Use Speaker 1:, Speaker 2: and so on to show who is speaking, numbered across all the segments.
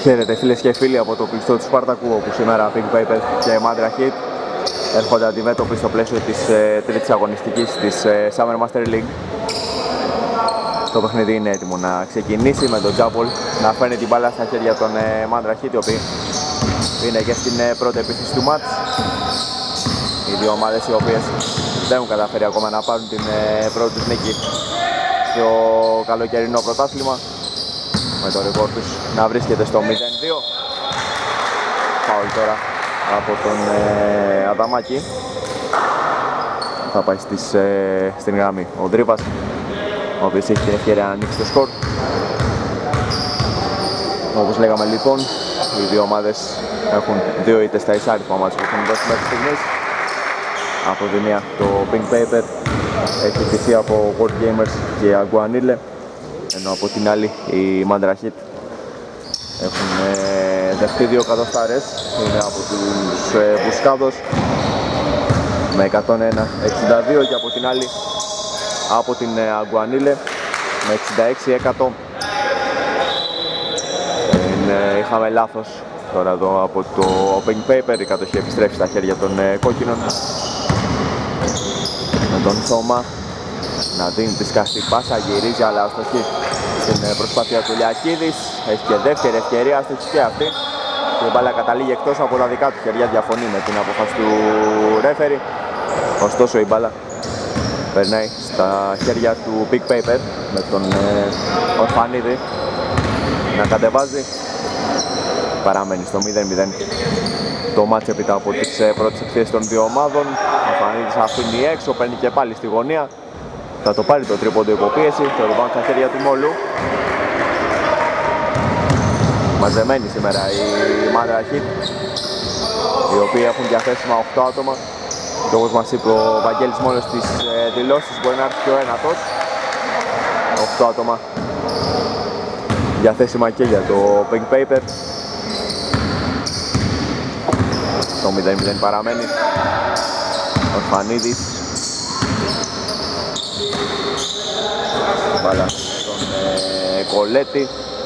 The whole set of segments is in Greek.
Speaker 1: Χαίρετε φίλες και φίλοι από το κλειστό του Σπάρτακου, όπου σήμερα Pink Paper και Mandra Heat έρχονται αντιμέτωποι στο πλαίσιο της τρίτης αγωνιστικής της Summer Master League. Το παιχνίδι είναι έτοιμο να ξεκινήσει με τον Τζάμπολ να φέρνει την μπάλα στα χέρια των Mandra Heat, οι οποίοι είναι και στην πρώτη επίθεση του μάτς. Οι δύο ομάδες οι οποίες δεν έχουν καταφέρει ακόμα να πάρουν την πρώτη τους νίκη στο καλοκαιρινό πρωτάθλημα, με το ρεκόρ τους να βρίσκεται στο 0-2. Φάουλ τώρα από τον Αδαμάκη. Θα πάει στην γραμμή ο Ντρίπας, ο οποίος έχει την ευκαιρία να ανοίξει το σκορ. Όπως λέγαμε λοιπόν, οι δύο ομάδες έχουν δύο ήττες στα εισάριθμα μάτς που έχουν δώσει μέχρι στιγμής. Από τη μία το Pink Paper έχει τηθεί από World Gamers και Aguanile, ενώ από την άλλη οι Mandra Heat έχουν δεχτεί δύο κατοστάρες, είναι από τους Μπουσκάδος με 101-62 και από την άλλη από την Aguanile με 66-100. Είχαμε λάθος τώρα εδώ από το Pink Paper, η κατοχή επιστρέφει στα χέρια των κόκκινων, με τον Θώμα να δίνει τη σκαστή πάσα, γυρίζει αλλά αστοχή στην προσπάθεια του Λιακίδης. Έχει και δεύτερη ευκαιρία, αστοχή και αυτή, και η μπάλα καταλήγει εκτός από τα δικά του χέρια, διαφωνεί με την απόφαση του ρέφερι. Ωστόσο η μπάλα περνάει στα χέρια του Pink Paper, με τον Ορφανίδη να κατεβάζει. Παραμένει στο 0-0 το μάτς έπειτα από τις πρώτες εκθέσεις των δύο ομάδων. Ο Ορφανίδης αφήνει έξω, παίρνει και πάλι στη γωνία. Θα το πάρει το τρίποντο υποπίεση, το rebound στα χέρια του Μόλου. Μαζεμένοι σήμερα οι Mandra Heat, οι οποίοι έχουν διαθέσιμα 8 άτομα. Και όπως μας είπε ο Βαγγέλης μόλις στις δηλώσεις, μπορεί να έρθει και ο ένατος. 8 άτομα διαθέσιμα και για το Pink Paper. Το 0-0 παραμένει. Ο Ορφανίδης, μπάλα στον Κολέτη.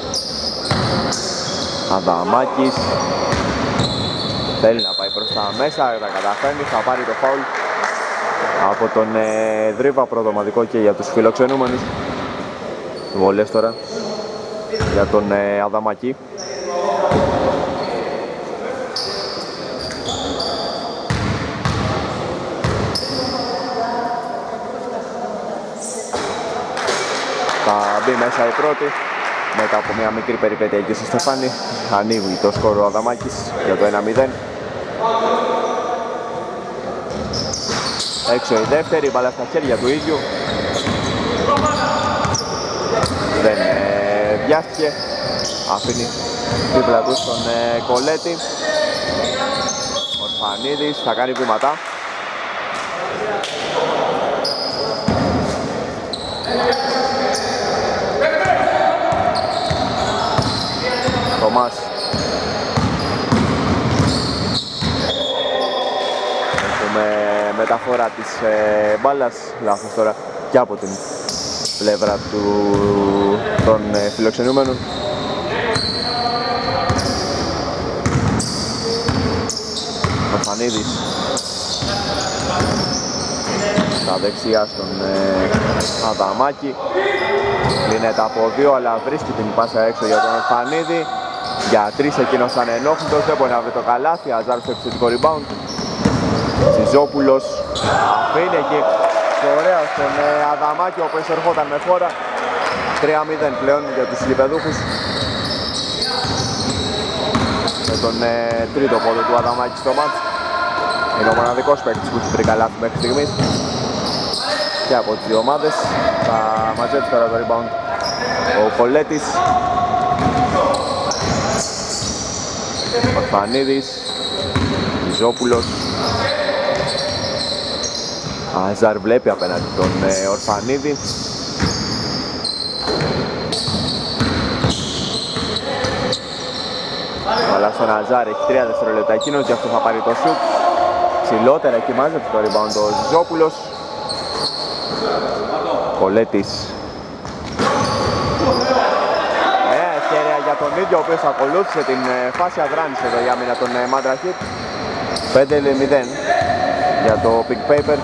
Speaker 1: Αδαμάκης θέλει να πάει προς τα μέσα, τα καταφέρνει, θα πάρει το φάουλ από τον Δρύβα, πρώτο ομαδικό και για τους φιλοξενούμενους. Βολές τώρα για τον Αδαμάκη. Θα μπει μέσα η πρώτη, μετά από μια μικρή περιπέτεια εκεί στο Στεφάνι. Ανοίγει το σκορ ο Αδαμάκης για το 1-0. Έξω η δεύτερη, μπάλα στα χέρια του ίδιου. Δεν βιάστηκε, αφήνει δίπλα του στον Κολέτη. Ο Ορφανίδης θα κάνει βήματα. Τομάς. Έχουμε μεταφορά της μπάλας, λάθος τώρα και από την πλευρά των φιλοξενούμενων. Ο Φανίδης στα δεξιά στον Αδαμάκη. Λύνεται από δύο, αλλά βρίσκει την πάσα έξω για τον Ορφανίδη. Για τρεις εκείνος ανενόχλητος, δεν μπορεί να βρει το καλάθι. Αζάρ στο επιθετικό rebound. Σιζόπουλος αφήνει εκεί ωραία στον Αδαμάκη, ο οποίος ερχόταν με φόρα. 3-0 πλέον για τους γηπεδούχους, με τον τρίτο πόντο του Αδαμάκη στο μάτς. Είναι ο μοναδικός παίκτης που έχει βρει καλάθι μέχρι στιγμής και από τις δύο ομάδες. Θα μαζέψει τώρα το rebound ο Κολέτης. Ορφανίδης, Ιζόπουλος. Αζάρ βλέπει απέναντι τον Ορφανίδη. Αλλά στον Αζάρ έχει 3 δευτερόλεπτα εκείνος, γι' αυτό θα πάρει το σουτ. Ψηλότερα εκεί μάζεψε το rebound ο Ζιζόπουλος. Κολέτης. Ευκαιρία για τον ίδιο, ο οποίος ακολούθησε την φάση αδράνης εδώ η άμυνα των Madra Heat. 5-0 για το Pink Paper.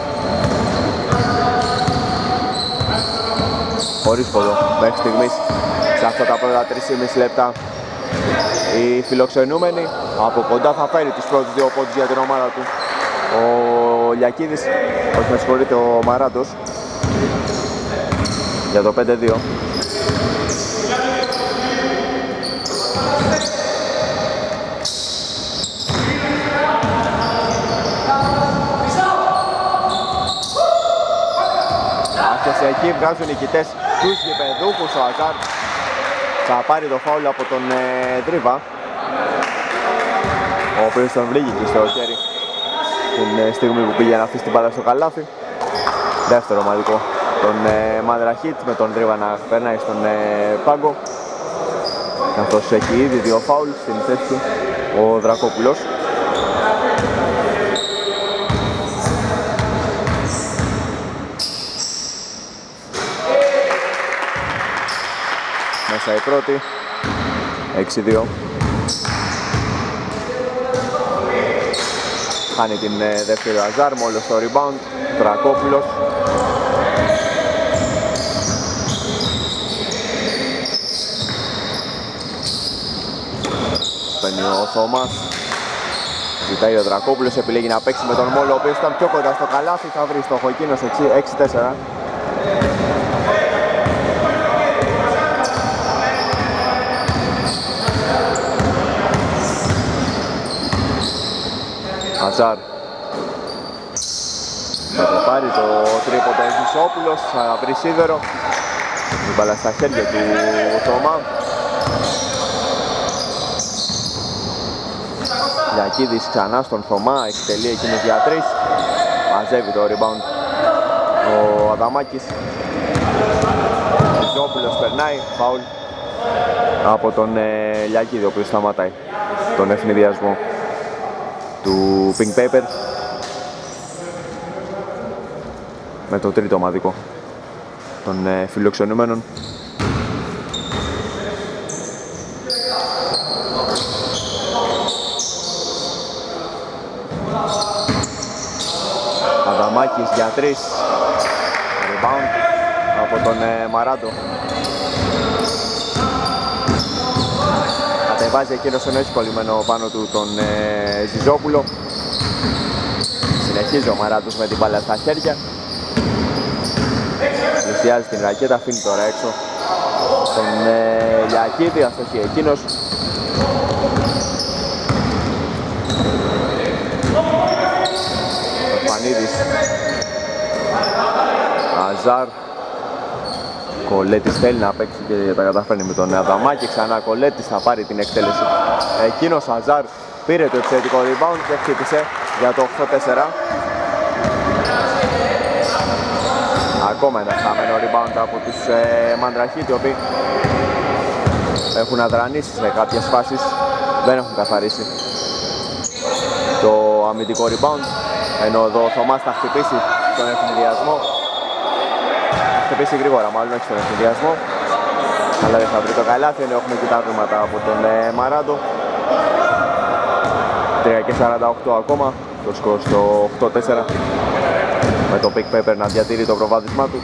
Speaker 1: Χωρίς ποδό μέχρι στιγμής σε αυτά τα πρώτα 3,5 λεπτά. Οι φιλοξενούμενοι από κοντά θα φέρει τους πρώτους 2 πόντους για την ομάδα του. Ο Λιακίδης, όχι με συγχωρείτε, ο Μαράντος για το 5-2. Άρχισε εκεί, βγάζουν νικητές τους γηπεδούχους. Ο Αζάρ θα πάρει το φάουλ από τον Δρίβα, ο οποίος τον βρήκε στο χέρι την στιγμή που πήγε να αφήσει την μπάλα στο καλάθι. Δεύτερο ομαδικό τον Madra Heat, με τον Δρίβα να περνάει στον πάγκο, καθώς έχει ήδη 2 φάουλ στην θέση του ο Δρακόπουλος. Μέσα η πρώτη, 6-2. Χάνει την δεύτερη Αζάρ, μόλις το rebound, Δρακόπουλος. Παίρνει ο Θωμάς, ζητάει ο Δρακόπουλος, επιλέγει να παίξει με τον Μόλο, ο οποίος ήταν πιο κοντά στο καλάθι, θα βρει στόχο εκείνος, 6-4. Αζάρ θα το πάρει το τρίποντο ο Ζησόπουλος, θα βρει σίδερο. Η μπάλα στα χέρια του Θωμά. Λιακίδης ξανά στον Θωμά, εκτελεί εκείνος για 3. Μαζεύει το rebound ο Αδαμάκης. Ο Ζησόπουλος περνάει, φάουλ από τον Λιακίδη, ο οποίος σταματάει τον ευνηδιασμό του Pink Paper με το τρίτο ομαδικό των φιλοξενούμενων. Αδαμάκης για 3, rebound από τον Μαράντο. Κατεβάζει εκείνος, ενώ έχει κολλημένο πάνω του τον Ζιζόπουλο. Συνεχίζει ο Μαράντος με την μπάλα στα χέρια. Πλησιάζει την ρακέτα, αφήνει τώρα έξω τον Λιακίδη, αστοχεί εκείνος. Ο Φανίδης, Αζάρ. Κολέτης θέλει να παίξει και τα καταφέρνει με τον Αδαμάκη. Ξανά Κολέτης θα πάρει την εκτέλεση. Εκείνος Αζάρ πήρε το επιθετικό rebound και χτύπησε για το 8-4. Ακόμα ένα χαμένο rebound από τους Madra Heat, οι οποίοι έχουν αδρανήσει σε κάποιες φάσεις, δεν έχουν καθαρίσει το αμυντικό rebound, ενώ εδώ ο Θωμάς θα χτυπήσει τον ευνηδιασμό. Θα χτυπήσει γρήγορα, μάλλον όχι στον ευνηδιασμό, αλλά δεν θα βρει το καλάθι, ενώ έχουμε και τα βήματα από τον Μαράντο. 3:48 ακόμα, το σκορ στο 8-4, με το Pink Paper να διατηρεί το προβάδισμά του.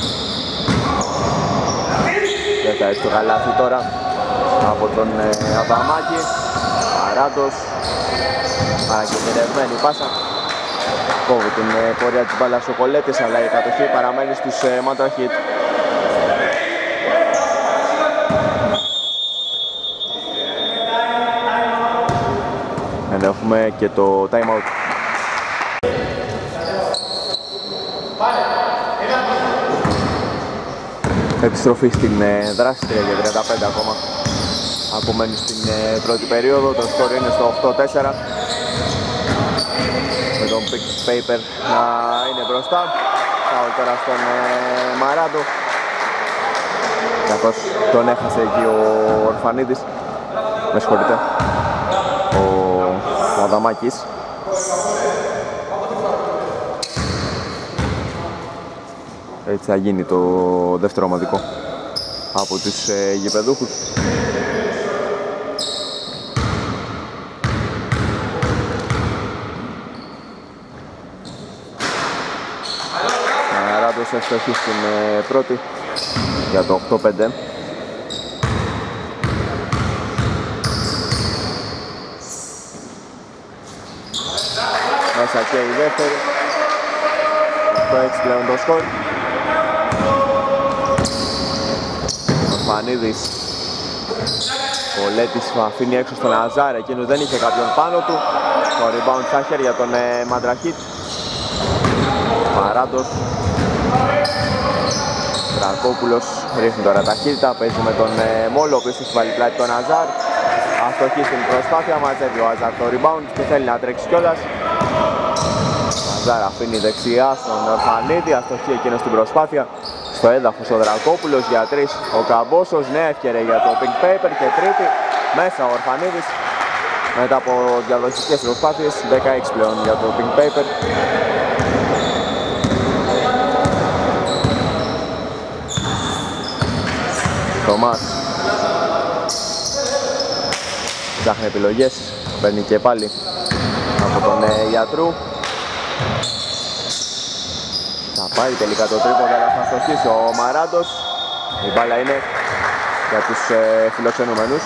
Speaker 1: Δεν θα έχει το καλάθι τώρα από τον Αδαμάκη. Μαράντος, παρακεντρευμένη πάσα, κόβει την πορεία της μπάλας ο Κολέτης, αλλά η κατοχή παραμένει στους Madra Heat. Έχουμε και το time out. Επιστροφή στην δράση, 3:35 ακόμα απομένει στην πρώτη περίοδο. Το σκορ είναι στο 8-4, με τον Pink Paper να είναι μπροστά. Πάω τώρα στον Μαράντο, καθώς τον έχασε εκεί ο Ορφανίδης, με συγχωρείτε, ο Αδαμάκης. Έτσι θα γίνει το δεύτερο ομαδικό από τους γηπεδούχους. Μαράντος εύστοχη στην πρώτη για το 8-5. Μέσα και η δεύτερη. 8-6 πλέον το σκορ. Ο Φανίδης. Ο Λέτης αφήνει έξω στον Αζάρ, εκείνος δεν είχε κάποιον πάνω του. Το rebound στα χέρια τον Μαντραχίτ. Μαράντος. Δρακόπουλος ρίχνει τώρα ταχύτητα, παίζει με τον Μόλο, ο οποίος έχει βάλει πλάτη τον Αζάρ. Αστοχή στην προσπάθεια, μαζεύει ο Αζάρ το rebound και θέλει να τρέξει κιόλας. Ο Αζάρ αφήνει δεξιά στον Φανίδη, αστοχή εκείνος στην προσπάθεια. Στο έδαφος ο Δρακόπουλος για 3, ο Καμπόσος, νέα ευκαιρία για το Pink Paper και τρίτη μέσα ο Ορφανίδης. Μετά από διαδοχικές προσπάθειες, 16 πλέον για το Pink Paper. Τομάς ψάχνει επιλογές, παίρνει και πάλι από τον Γιατρού. Θα πάει τελικά το τρίποντο, αλλά θα στοχίσει ο Μαράντος. Η μπάλα είναι για τους φιλοξενούμενους.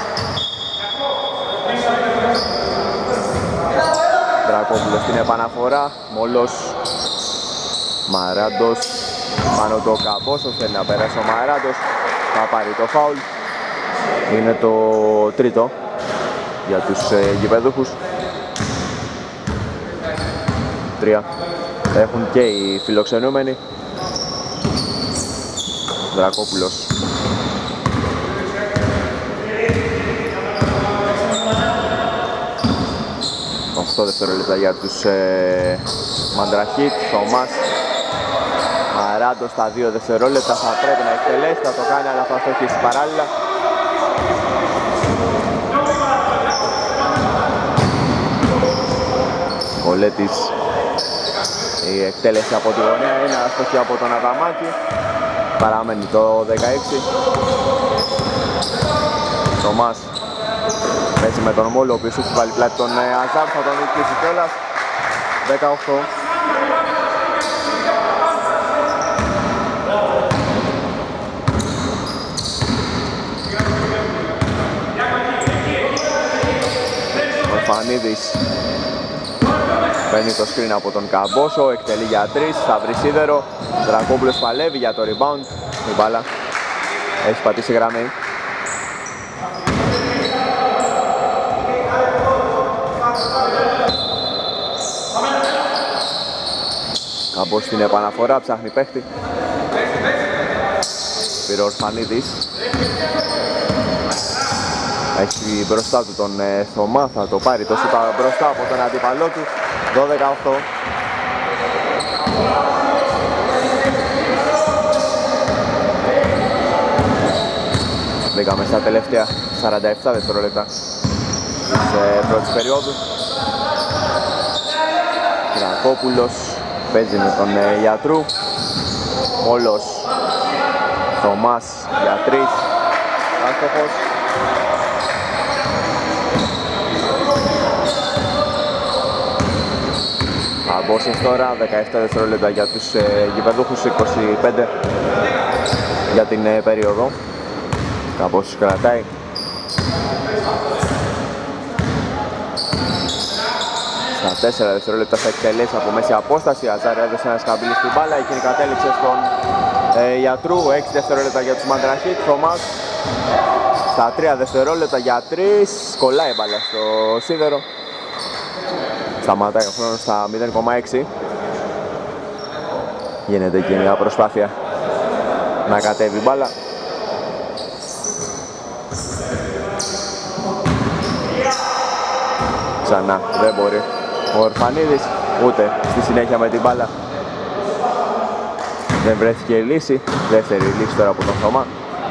Speaker 1: Δρακόπουλος στην επαναφορά, Μολός, Μαράντος, πάνω το Καμπόσος, θέλει να περάσει ο Μαράντος, θα πάρει το φάουλ. Είναι το τρίτο για τους γηπεδούχους. 3 έχουν και οι φιλοξενούμενοι. Δρακόπουλος. 8 δευτερόλεπτα για τους Μαντραχίτ. Τομάς. Μαράντος στα 2 δευτερόλεπτα θα πρέπει να εκτελέσει, θα το κάνει αλλά θα στοχίσει παράλληλα. Ο Λέτης. Η εκτέλεση από τη γωνία είναι αστοχή από τον Αδαμάκη. Παραμένει το 16. Τομάς παίζει με τον Μόλο, ο οποίος έχει βάλει πλάτη τον Αζάρ, θα τον νικήσει κιόλας. 18. Ο Φανίδης παίρνει το screen από τον Καμπόσο, εκτελεί για 3, θα βρει σίδερο. Δρακόπουλος παλεύει για το rebound. Η μπάλα έχει πατήσει γραμμή. Καμπός στην επαναφορά, ψάχνει παίχτη. Πήρε ο Ορφανίδης. Έχει μπροστά του τον Θωμά, θα το πάρει το σούτα μπροστά από τον αντίπαλό του. 12-8. Μπήκαμε στα τελευταία 47 δευτερόλεπτα της πρώτης περίοδου. Δρακόπουλος παίζει με τον Γιατρού. Μόλος. Θωμάς για 3. Άστοχος. Καμπόσος τώρα, 17 δευτερόλεπτα για τους γηπεδούχους, 25 για την περίοδο. Καμπόσος κρατάει. Στα 4 δευτερόλεπτα θα εκτελέσει από μέση απόσταση. Αζάρ έδωσε ένα σκαμπίλι στην μπάλα, εκείνη κατέληξε στον Γιατρού. 6 δευτερόλεπτα για τους Μαντραχίτ. Θωμάς στα 3 δευτερόλεπτα για 3. Κολλάει μπάλα στο σίδερο. Σταματάει ο χρόνος στα 0,6. Γίνεται εκεί μια προσπάθεια να κατέβει μπάλα. Ξανά δεν μπορεί ο Ορφανίδης ούτε στη συνέχεια με την μπάλα. Δεν βρέθηκε η λύση. Δεύτερη λύση τώρα από τον Θωμά.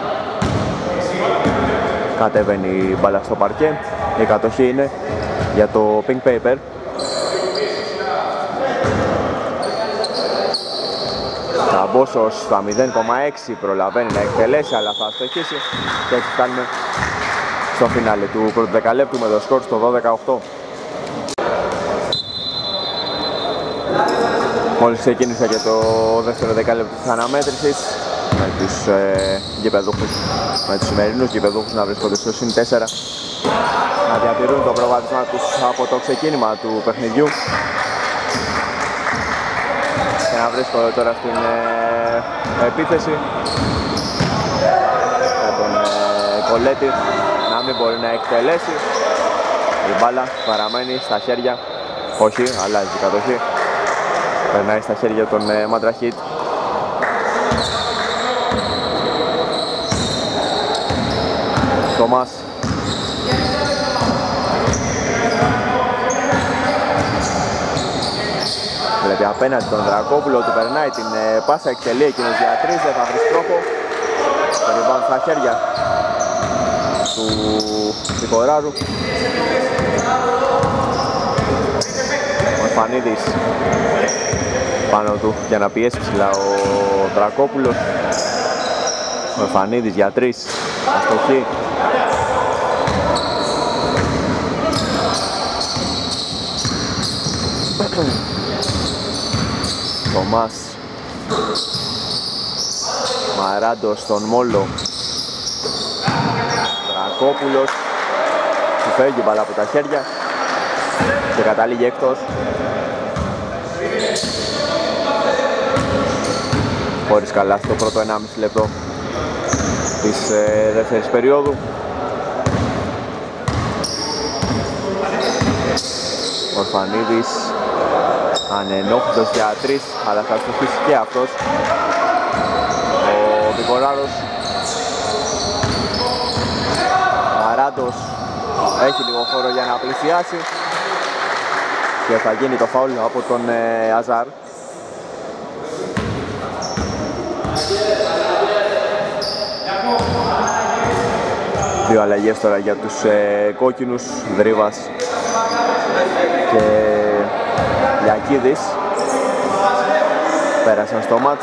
Speaker 1: Κατεβαίνει η μπάλα στο παρκέ. Η κατοχή είναι για το Pink Paper. Καμπόσος στα 0,6 προλαβαίνει να εκτελέσει, αλλά θα αστοχίσει και έτσι φτάνουμε στο φινάλε του πρώτου δεκαλέπτου με το σκορ στο 12-8. Μόλις ξεκίνησε και το δεύτερο δεκάλεπτο της αναμέτρησης με τους γηπεδούχους, με τους σημερινούς γηπεδούχους να βρίσκονται στο συν 4, να διατηρούν το προβάδισμα τους από το ξεκίνημα του παιχνιδιού και να βρίσκονται τώρα στην επίθεση με τον Κολέτη να μην μπορεί να εκτελέσει. Η μπάλα παραμένει στα χέρια, όχι, αλλάζει η κατοχή, περνάει στα χέρια των Μαντραχίτ. Τόμας. Βλέπει απέναντι τον Δρακόπουλο, του περνάει την πάσα, εκτελεί εκείνος για 3, δεν θα βρει τρόπο. Το rebound στα χέρια του Δικοράρου. Ο Φανίδης πάνω του για να πιέσει ψηλά ο Δρακόπουλος. Ο Φανίδης για 3, αστοχή. Τομάς. Μαράντος στον Μόλο. Δρακόπουλος. Του φεύγει μπαλά από τα χέρια και καταλήγει εκτός. Χωρίς καλά στο πρώτο 1,5 λεπτό της δεύτερης περίοδου. Ορφανίδης ανενόχλητος για 3, αλλά θα στοχίσει και αυτός. Ο Δικοράρος. Μαράντος έχει λίγο χώρο για να πλησιάσει και θα γίνει το φάουλ από τον Αζάρ. Δύο αλλαγές τώρα για τους κόκκινους, Δρύβας και Λιακίδης πέρασαν στο μάτς.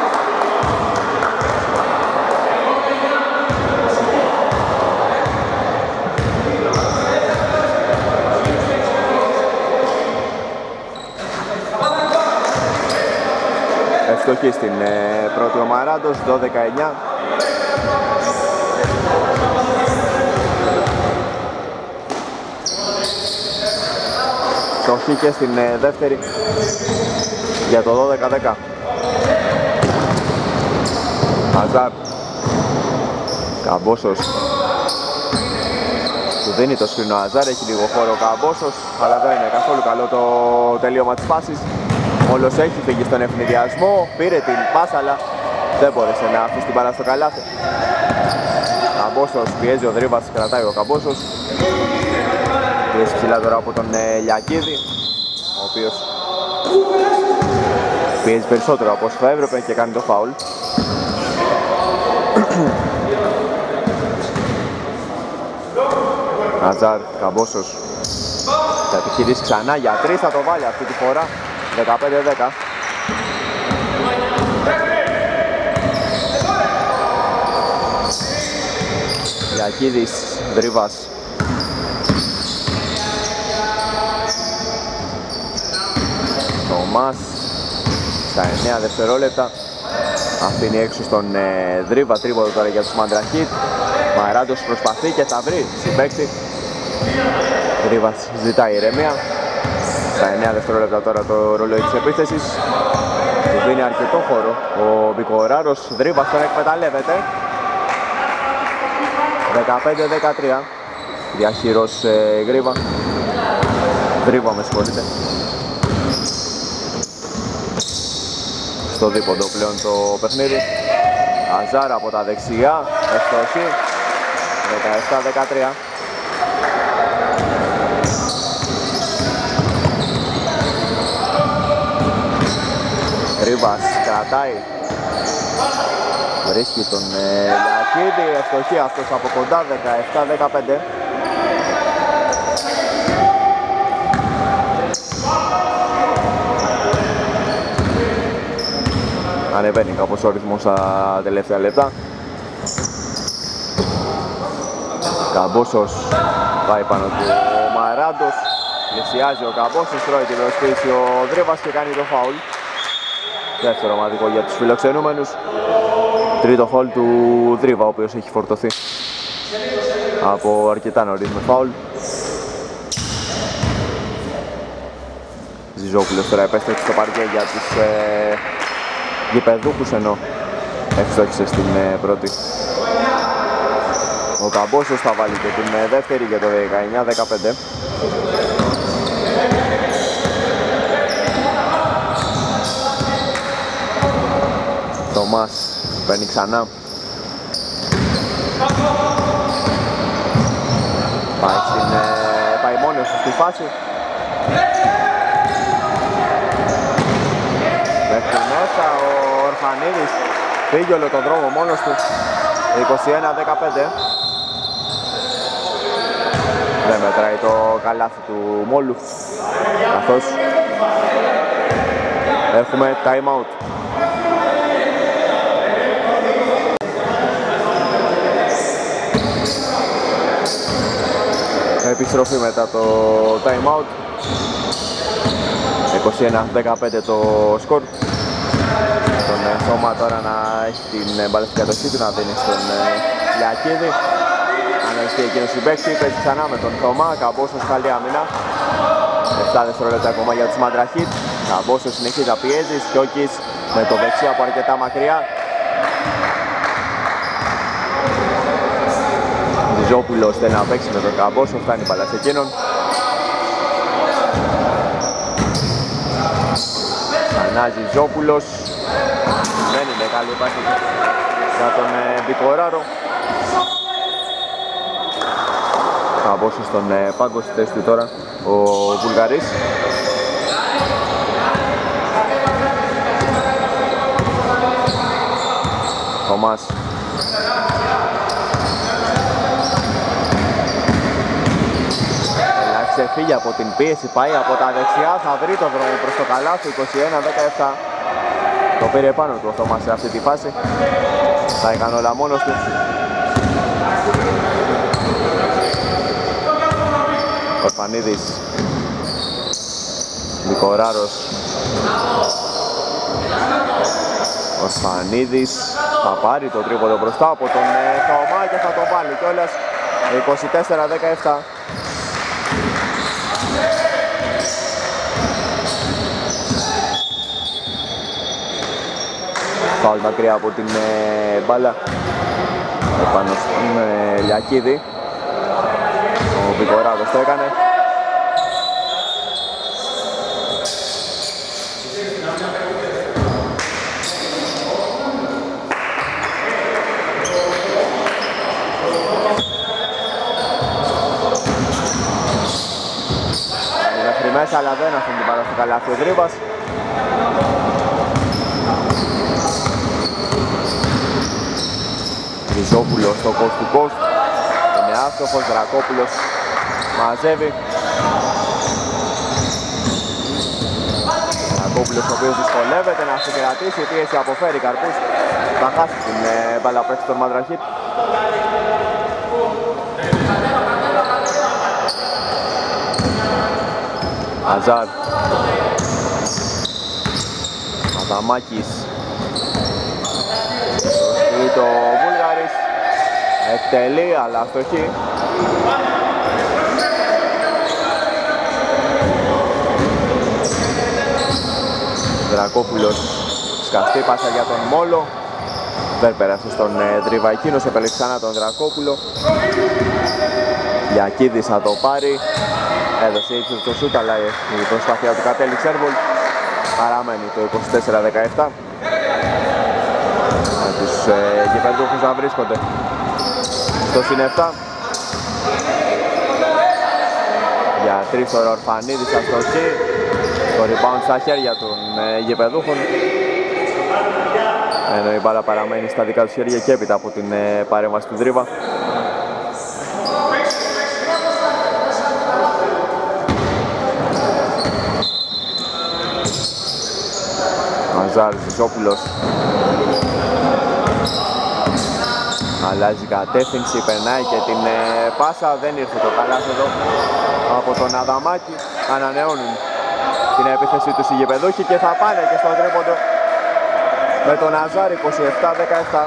Speaker 1: Ευστοχή στην πρώτη ο Μαράντος, 12-9. Ευστοχή και στην δεύτερη για το 12-10. Αζάρ. Καμπόσος. Του δίνει το σκρίνο Αζάρ, έχει λίγο χώρο ο Καμπόσος, αλλά δεν είναι καθόλου καλό το τελείωμα της φάσης. Όλος έχει φύγει στον ευνηδιασμό, πήρε την πάσα αλλά δεν μπόρεσε να αφήσει την μπάλα στο καλάθι. Καμπόσος πιέζει, ο Δρύβας κρατάει ο Καμπόσος. Πιέζει ψηλά τώρα από τον Λιακίδη, ο οποίος πιέζει περισσότερο από όσο θα έπρεπε και κάνει το φάουλ. Αζάρ, Καμπόσος θα επιχειρήσει ξανά για 3, θα το βάλει αυτή τη φορά. 15-10. Λιακίδης, Δρύβας. Τομάς στα 9 δευτερόλεπτα αφήνει έξω στον Δρύβα, τρίποδο τώρα για τους Μαντραχίτ. Μαράντος προσπαθεί και θα βρει συμπαίκτη. Δρύβας ζητάει ηρεμία. Στα 9 δευτερόλεπτα τώρα το ρολόι της επίθεσης. Του δίνει αρκετό χώρο ο Μπικοράρος. Δρύβας τώρα εκμεταλλεύεται. 15-13. Διαχειρός Γρύβα. Δρύβα, με συγχωρείτε. Στο δίποντο πλέον το παιχνίδι. Αζάρ από τα δεξιά. Ευστοχή. 17-13. Ρίβας κρατάει, βρίσκει τον Λιακίδη, ευστοχή αυτός από κοντά, 17-15. Ανεβαίνει κάπως ο ρυθμός στα τελευταία λεπτά. Καμπόσος πάει πάνω του ο Μαράντος, πλησιάζει ο Καμπόσος, τρώει την προσποίηση ο Δρύβας και κάνει το φάουλ. δεύτερο ομαδικό για τους φιλοξενούμενους. Τρίτο φάουλ του Δρίβα, ο οποίος έχει φορτωθεί από αρκετά νωρίς με φάουλ. Ζιζόπουλος τώρα επέστρεψε στο παρκέ για τους γηπεδούχους, ενώ ευστόχισε στην πρώτη. Ο Καμπόσος θα βάλει και την δεύτερη για το 19-15. Τομάς παίρνει ξανά. Πάει μόνος στη φάση. Μέχρι μέσα ο Ορφανίδης πήγε όλο τον δρόμο μόνος του. 21-15. Δεν μετράει το καλάθι του Μόλου, καθώς έχουμε time out. Επιστροφή μετά το time out. 21-15 το σκορ. Τον Θωμά τώρα να έχει την μπάλα στην κατοχή του, να δίνει στον Λιακίδη. Αναλυστεί εκείνος η παίκτη, παίζει ξανά με τον Θωμά. Καμπόσος καλή άμυνα. 7 δευτερόλεπτα ακόμα για τους Μαντραχίτ. Καμπόσος συνεχίζει να πιέζει. Σκιώκης με το δεξί από αρκετά μακριά. Ζιζόπουλος θέλει να παίξει με τον Καμπόσο, φτάνει η μπάλα σε εκείνον. Ξανά Ζιζόπουλος. Δεν είναι καλή πάση για τον Μπικοράρο. Καμπόσο στον πάγκο στη θέση του τώρα ο Βουλγαρής. Θωμάς. Ξεφύγει από την πίεση, πάει από τα δεξιά, θα βρει το δρόμο προς το καλάθι. 21-17. Το πήρε πάνω του ο Θωμάς σε αυτή τη φάση. Θα έκανε όλα μόνος του. Ορφανίδης. Νικοράρος. Ορφανίδης θα πάρει το τρίποντο μπροστά από τον Θωμά και θα το βάλει κιόλας. 24-17. Φάουλ μακριά από την μπάλα επάνω στον Λιακίδη. Ο Βικοράδος το έκανε. Μέχρι μέσα, αλλά δεν αφήνει την μπάλα στο καλάθι ο Δρύβας. Ριζόπουλος στο coast to coast. Είναι άστοχος, Δρακόπουλος μαζεύει. Δρακόπουλος ο οποίος δυσκολεύεται να συγκρατήσει, η πίεση αποφέρει καρπούς. Θα χάσει την μπάλα που έχει τον Μαντραχίτ. Αζάρ. Αδαμάκης. Το Βούλγαρης εκτελεί, αλλά αστοχή. Δρακόπουλος, σκαστή πάσα για τον Μόλο. Δεν πέρασε στον Δρύβα, εκείνος επέλεξε ξανά τον Δρακόπουλο. Λιακίδης θα το πάρει. Έδωσε ύψος το σούτ, αλλά η προσπάθεια του κατέληξε έρβολ. Παραμένει το 24-17. Τους γηπεδούχους να βρίσκονται στο συν 7. Για 3 τώρα Ορφανίδης αστοχή. Το rebound στα χέρια των γηπεδούχων, ενώ η μπάλα παραμένει στα δικά τους χέρια και έπειτα από την παρέμβαση του Δρύβα. Μαζάρης Ζιζόπουλος αλλάζει κατεύθυνση, περνάει και την πάσα, δεν ήρθε το καλάθι εδώ από τον Αδαμάκη. Ανανεώνουν την επίθεση τους οι γηπεδούχοι και θα πάνε και στο τρίποντο με τον Αζάρ 27-17.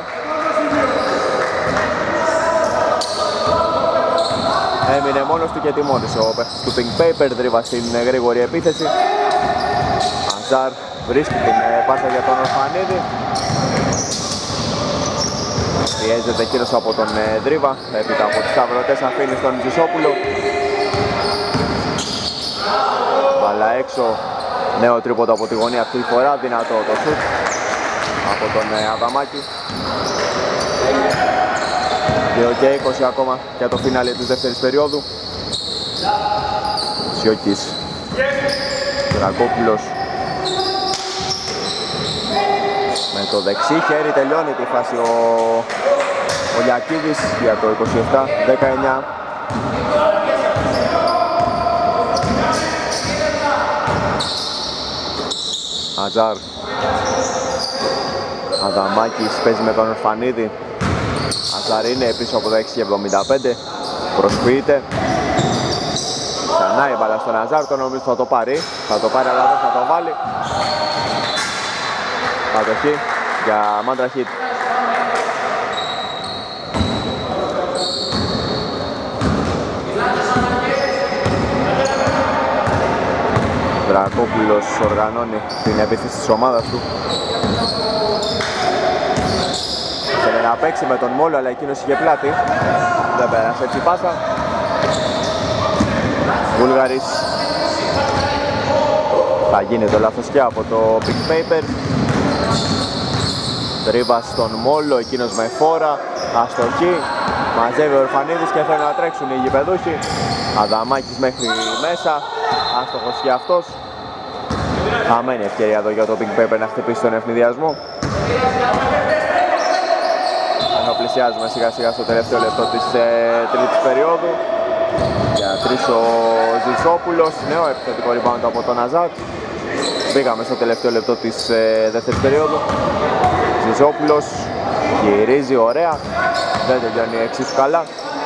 Speaker 1: Έμεινε μόνος του και τιμώνης ο παίκτης του Pink Paper, δρίβα στην γρήγορη επίθεση. Αζάρ βρίσκει την πάσα για τον Ορφανίδη. Πιέζεται κύριος από τον Δρίβα, έπειτα από τις σταυρωτές αφήνει στον Ζησόπουλο. Μπάλα έξω, νέο τρίποντο από τη γωνία αυτή τη φορά, δυνατό το σουτ από τον Αδαμάκη. 2 και 20 ακόμα για το φινάλε της δεύτερης περίοδου. Σιώκης, Δρακόπουλος με το δεξί χέρι τελειώνει τη φάση ο Λιακίδης για το 27-19. Αζάρ, Αδαμάκης παίζει με τον Ορφανίδη. Αζάρ είναι πίσω από το 6-75, προσποιείται. Ξανά η μπάλα στον Αζάρ, το νομίζω θα το πάρει. Θα το πάρει αλλά δεν θα το βάλει. Κατοχή για Μάντρα Χιτ. Δρακόπουλος οργανώνει την επίθεση της ομάδας του. Θέλει να παίξει με τον Μόλο αλλά εκείνος είχε πλάτη. Δεν πέρασε έτσι πάσα. Βούλγαρης. Θα γίνει το λάθος και από το Pink Paper. Τρίβα στον Μόλο, εκείνος με φόρα. Αστοχή. Μαζεύει ο Ορφανίδης και θέλουν να τρέξουν οι γηπεδούχοι. Αδαμάκης μέχρι μέσα. Άστοχος και αυτός. Χαμένη ευκαιρία εδώ για το Pink Paper να χτυπήσει τον ευνηδιασμό. Ενώ πλησιάζουμε σιγά σιγά στο τελευταίο λεπτό της τρίτης περίοδου. Για τρεις ο Ζησόπουλος, νέο επιθετικό rebound από τον Αζάρ. Μπήκαμε στο τελευταίο λεπτό της δεύτερης περίοδου. Ζησόπουλος γυρίζει ωραία, δεν τελειώνει εξίσου καλά.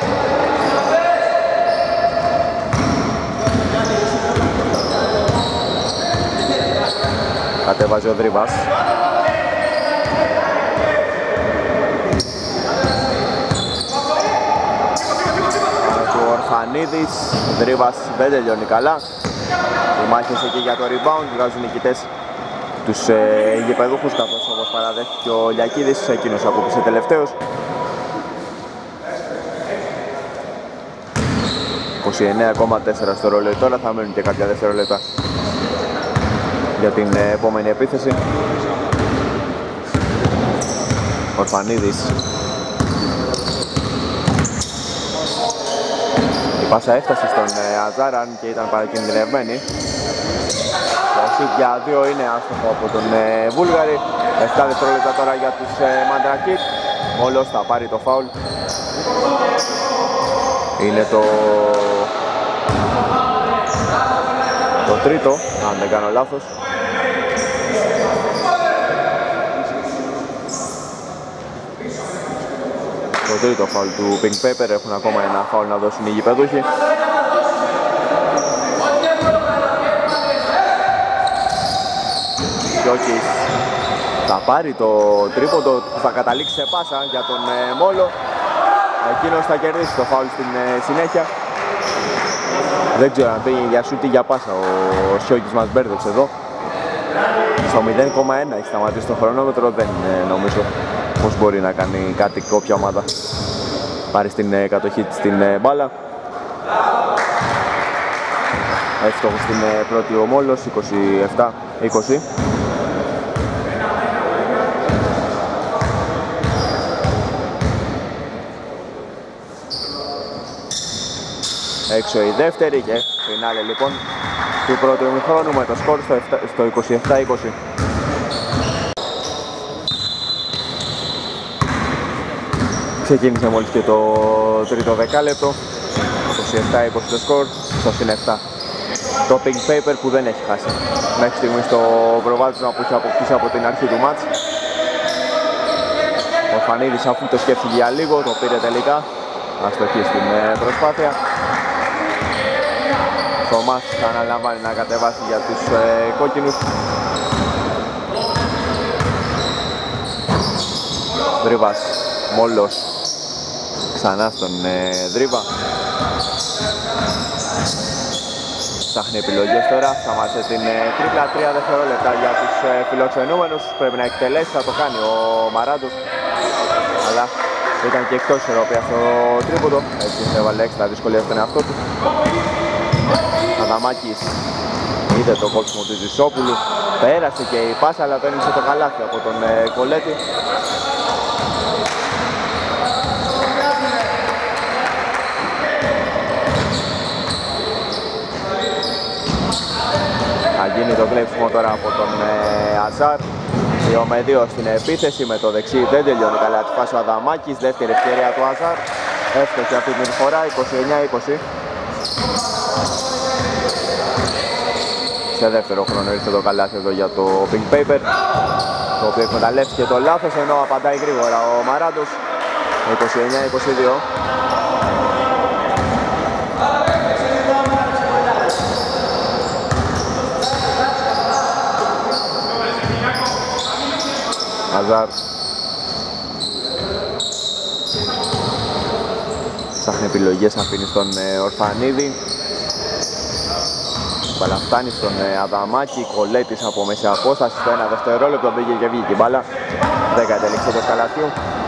Speaker 1: Κατέβαζε ο Δρίβας. Ο Ορφανίδης, ο Δρίβας δεν τελειώνει καλά. Οι μάχες εκεί για το rebound βγάζουν νικητές τους γηπεδούχους, καθώς όπως παραδέχτηκε ο Λιακίδης, εκείνος ακούπησε τελευταίος. 29,4 στο ρολόι τώρα, θα μένουν και κάποια δευτερόλεπτα για την επόμενη επίθεση. Ορφανίδης. Η πάσα έφτασε στον Αζάραν και ήταν παρακινδυνευμένη. Το σουτ για 2 είναι άστοχο από τον Βούλγαρη. 7 δευτερόλεπτα τώρα για τους Μαντρακίτ. Όλος θα πάρει το φάουλ. Είναι το τρίτο, αν δεν κάνω λάθος. Το τρίτο φάουλ του Pink Paper, έχουν ακόμα ένα φάουλ να δώσουν οι γηπεδούχοι. Σιώκης θα πάρει το τρίποντο που θα καταλήξει σε πάσα για τον Μόλο. Εκείνος θα κερδίσει το φάουλ στην συνέχεια. Δεν ξέρω αν πήγε για σούτ ή για πάσα, ο Σιώκης μας μπέρδεψε εδώ. Στο 0,1 έχει σταματήσει το χρονόμετρο, δεν νομίζω πως μπορεί να κάνει κάτι κόποια ομάδα πάρει στην κατοχή της την μπάλα. Εύστοχο στην πρώτη ο Μόλος, 27-20. Έξω η δεύτερη και φινάλε λοιπόν του πρώτου ημιχρόνου με το σκορ στο 27-20. Ξεκίνησε μόλις και το τρίτο δεκάλεπτο, 27-20 το σκορ, στο συν 7. Το Pink Paper που δεν έχει χάσει μέχρι στιγμής το προβάδισμα που έχει αποκτήσει από την αρχή του μάτς. Ο Φανίδης, αφού το σκέφτηκε για λίγο, το πήρε τελικά, αστοχή στην προσπάθεια. Θωμάς αναλαμβάνει να κατεβάσει για τους κόκκινους. Δρύβας, Μόλος ξανά στον Δρύβα. Ψάχνει επιλογές τώρα, σταμάτησε την τρίπλα, 3 δευτερόλεπτα για τους φιλοξενούμενους. Πρέπει να εκτελέσει, θα το κάνει ο Μαράντος. Αλλά ήταν και εκτός ισορροπίας στο τρίποντο, έτσι έβαλε έξτρα δυσκολία στον εαυτό του. Αδαμάκης είδε το κόψιμο του Ζησόπουλου, πέρασε και η πάσα, αλλά πένισε το καλάθι από τον Κολέτη. Θα γίνει το κλέψιμο τώρα από τον Αζάρ. 2 με 2 στην επίθεση, με το δεξί δεν τελειώνει καλά τη φάση ο Αδαμάκης. Δεύτερη ευκαιρία του Αζάρ, έφτασε αυτή την φορά, 29-20. Σε δεύτερο χρόνο ήρθε το καλάθι εδώ για το Pink Paper, το οποίο εκμεταλλεύτηκε το λάθος, ενώ απαντάει γρήγορα ο Μαράντος. 29-22. Αζάρ ψάχνει επιλογές, αφήνει στον Ορφανίδη. Μπαλά φτάνει στον Αδαμάκη, Κολέτης από μέση απόσταση στο 1 δευτερόλεπτο, μπήκε και βγήκε η μπάλα. 10 τελείξε το καλαθιού.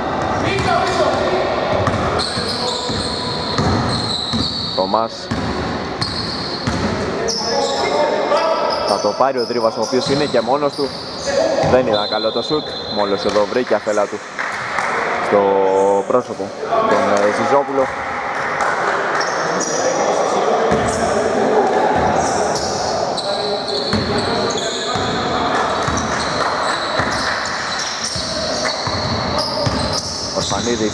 Speaker 1: Θωμάς θα το πάρει ο Δρύβας, ο οποίος είναι και μόνος του. Δεν ήταν καλό το σουτ, μόλις εδώ βρήκε αφέλα του στο πρόσωπο τον Ζιζόπουλο. Ο Σπανίδης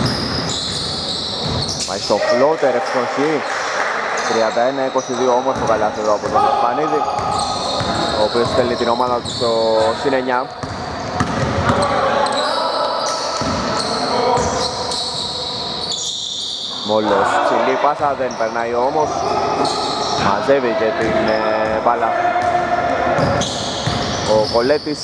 Speaker 1: πάει στο φλότερ, ευστοχή. 31-22 όμως το καλάθι εδώ από τον Σπανίδη, ο οποίος στέλνει την ομάδα του στο συν 9. Μόλος ψηλή πάσα, δεν περνάει όμως. Μαζεύει και την μπάλα ο Κολέτης.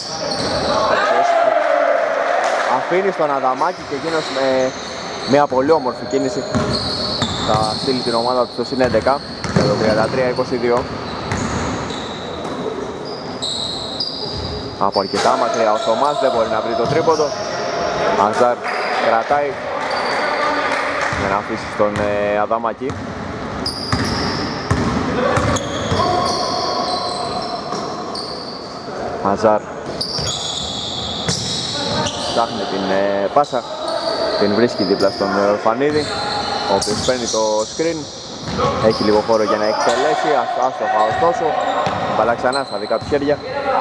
Speaker 1: Αφήνει στον Αδαμάκη και εκείνος με μια πολύ όμορφη κίνηση θα στείλει την ομάδα του στο συν 11 για το 33-22. Από αρκετά μακριά ο Θωμάς δεν μπορεί να βρει το τρίποντο. Αζάρ κρατάει για να αφήσει στον Αδαμάκη. Αζάρ ψάχνει την πάσα, την βρίσκει δίπλα στον Ορφανίδη, ο οποίος παίρνει το screen, έχει λίγο χώρο για να εκτελέσει, άστοχα ωστόσο, μπαλά ξανά στα δικά του χέρια.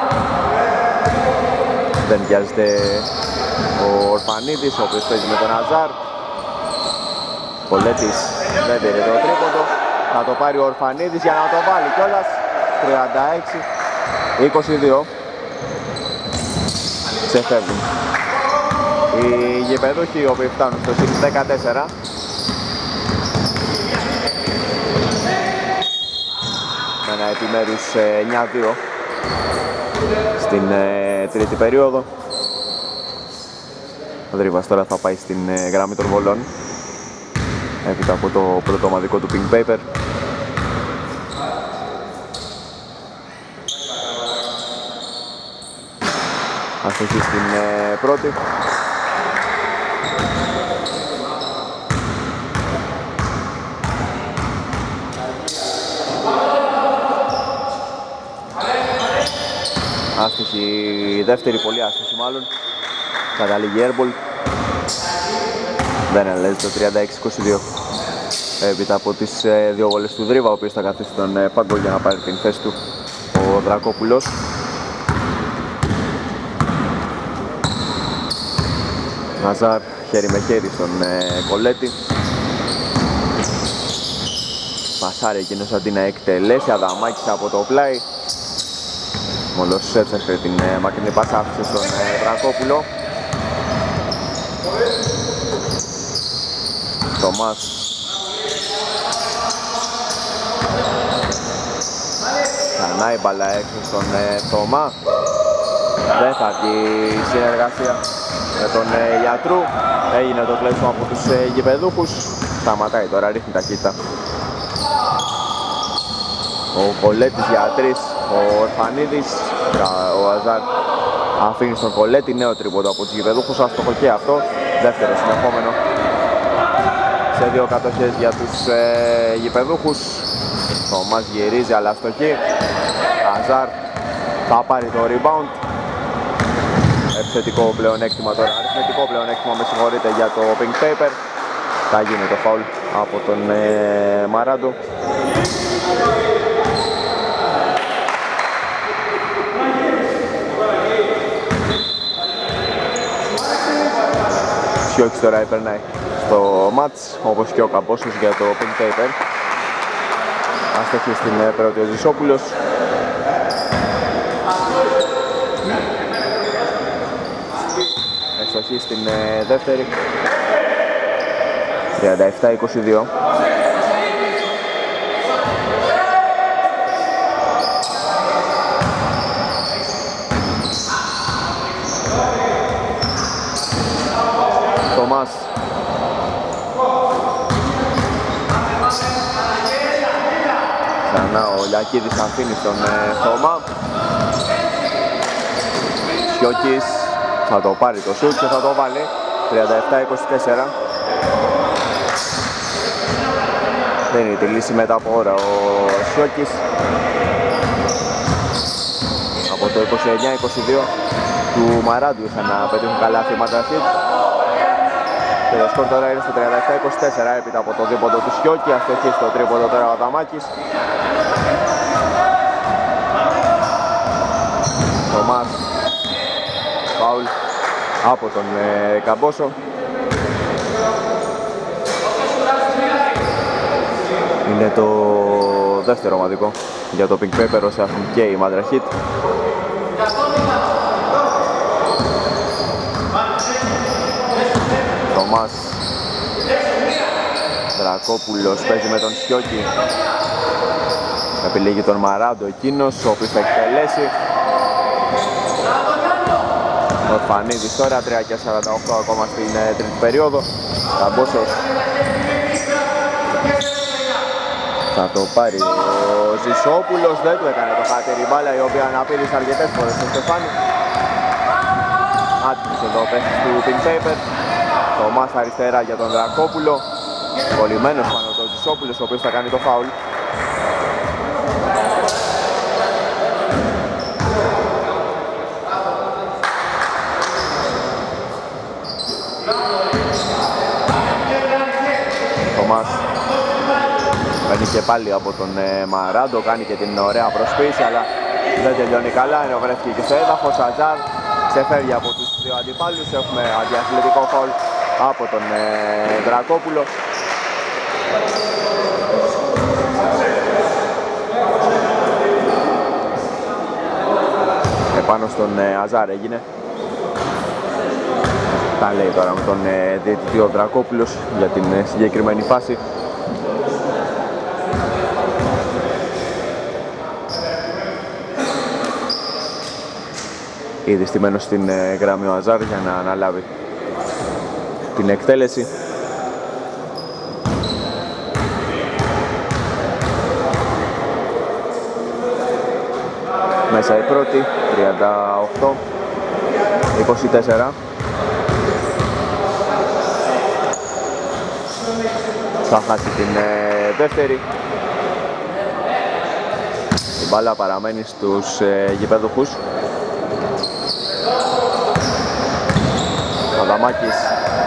Speaker 1: Δεν βιάζεται ο Ορφανίδης, ο οποίος παίζει με τον Αζάρ. Κολέτης δεν πήρε το τρίποντο, θα το πάρει ο Ορφανίδης για να το βάλει κιόλας. 36-22. Ξεφεύγουν οι γηπεδούχοι, οι οποίοι φτάνουν στο συν 14. Με ένα επιμέρους 9-2 στην τρίτη περίοδο. Ο Δρύβας τώρα θα πάει στην γραμμή των βολών έπειτα από το πρώτο ομαδικό του Pink Paper. Αστοχή στην πρώτη. Άστοχη δεύτερη, πολύ άστοχη μάλλον. Καταλήγει airball. Δεν ελέγχει το 36-22. Έπειτα από τις δύο βόλες του Δρύβα, ο οποίος θα καθίσει τον πάγκο για να πάρει την θέση του ο Δρακόπουλος. Αζάρ χέρι με χέρι στον Κολέτη. Πασάρει εκείνος αντί να εκτελέσει. Αδαμάκης από το πλάι. Μόλος έψαχνε την μακρινή πάσα, άφησε στον Δρακόπουλο. Θωμάς. Ξανά η μπάλα έξω στον Θωμά. Δεν θα βγει η συνεργασία. με τον Γιατρού. Έγινε το κλέψιμο από τους γηπεδούχους. Σταματάει τώρα, ρίχνει ταχύτητα. Ο Κολέτης για 3, ο Ορφανίδης, ο Αζάρ αφήνει στον Κολέτη, νέο τρίποντο από τους γηπεδούχους, άστοχο και αυτό, δεύτερο συνεχόμενο σε 2 κατοχές για τους γηπεδούχους. Θωμάς γυρίζει αλλά αστοχή, Αζάρ θα πάρει το rebound. Επιθετικό πλεονέκτημα τώρα, αριθμητικό πλεονέκτημα με συγχωρείτε για το Pink Paper. Θα γίνει το φάουλ από τον Μαράντο. Σιώκης τώρα περνάει στο μάτς, όπως και ο Καμπόσος για το Pink Paper. Αστοχή στην πρώτη ο Ζησόπουλος. Αστοχή στην δεύτερη. 37-22. Θωμάς. Ξανά ο Λιακίδης αφήνει στον Θωμά. Σιώκης θα το πάρει το σουτ και θα το βάλει. 37-24. Δίνει τη λύση μετά από ώρα ο Σιώκης. Από το 29-22 του Μαράντου είχαν να πετύχουν καλά θύματα χιτ. Και το σκορ τώρα είναι στο 37-24 έπειτα από το δίποντο του Σιώκη. Αστοχή στο τρίποντο τώρα ο Αδαμάκης. Θωμάς. Φάουλ από τον Καμπόσο. Είναι το δεύτερο ομαδικό για το Pink Paper όσο έχουν και η Madra Heat. Θωμάς. Δρακόπουλος παίζει με τον Σιώκη. Επιλέγει τον Μαράντο εκείνος, ο οποίος θα εκτελέσει. Ο Φανίδης τώρα, 3:48 ακόμα στην τρίτη περίοδο. Καμπόσος θα το πάρει ο Ζησόπουλος, δεν του έκανε το χάτερη μπάλα η οποία αναπήδησε αρκετές φορές στο Στεφάνι. Άτυπησε εδώ ο παίκτης του Pink Paper. Θωμάς αριστερά για τον Δρακόπουλο. Κολλημένος πάνω τον Ζησόπουλος, ο οποίος θα κάνει το φάουλ. Θωμάς παίρνει και πάλι από τον Μαράντο, κάνει και την ωραία προσποίηση αλλά δεν τελειώνει καλά, ενώ βρέθηκε και στο έδαφος. Αζάρ ξεφεύγει από τους δύο αντιπάλους, έχουμε αντιαθλητικό φάουλ από τον Δρακόπουλο. Επάνω στον Αζάρ έγινε. Τα λέει τώρα με τον διαιτητή ο Δρακόπουλος για την συγκεκριμένη φάση. Ήδη στημένος στην γραμμή ο Αζάρ για να αναλάβει την εκτέλεση. Μέσα η πρώτη, 38-24. Θα χάσει την δεύτερη. Η μπάλα παραμένει στους γηπεδούχους. Αδαμάκης.